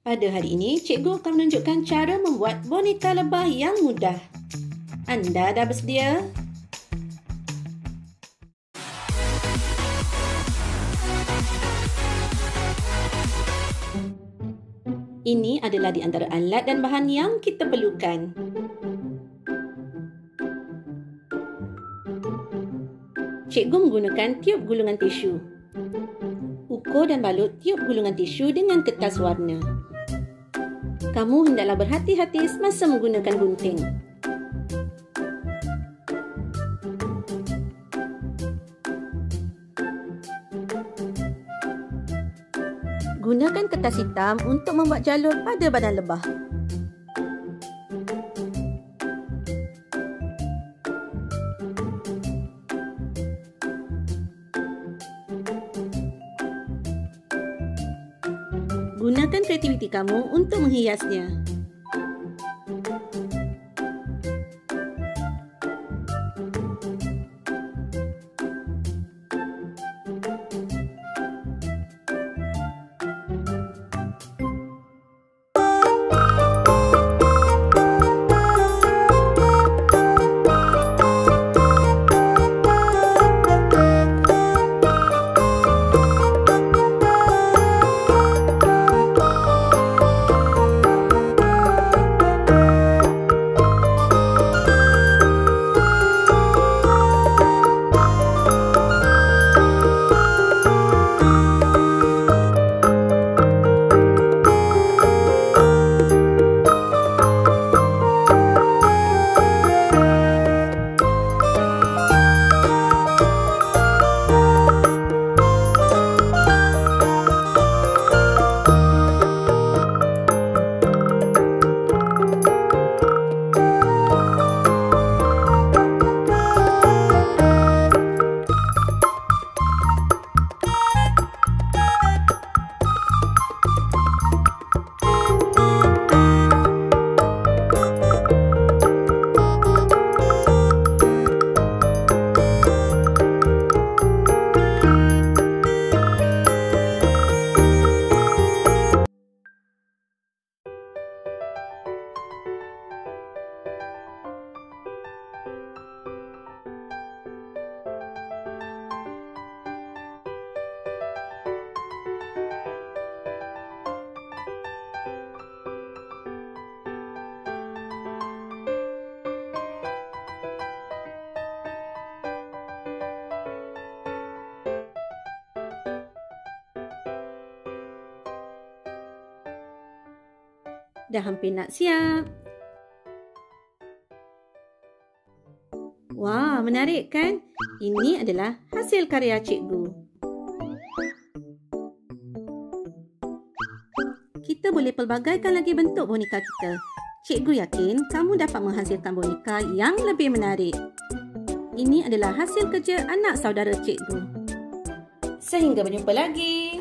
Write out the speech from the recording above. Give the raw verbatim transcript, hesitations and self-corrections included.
Pada hari ini, cikgu akan menunjukkan cara membuat boneka lebah yang mudah. Anda dah bersedia? Ini adalah di antara alat dan bahan yang kita perlukan. Cikgu menggunakan tiup gulungan tisu. Ukur dan balut tiup gulungan tisu dengan kertas warna. Kamu hendaklah berhati-hati semasa menggunakan gunting. Gunakan kertas hitam untuk membuat jalur pada badan lebah. Gunakan kreativiti kamu untuk menghiasnya. Dah hampir nak siap. Wah, menarik kan? Ini adalah hasil karya cikgu. Kita boleh pelbagaikan lagi bentuk boneka kita. Cikgu yakin kamu dapat menghasilkan boneka yang lebih menarik. Ini adalah hasil kerja anak saudara cikgu. Sehingga berjumpa lagi.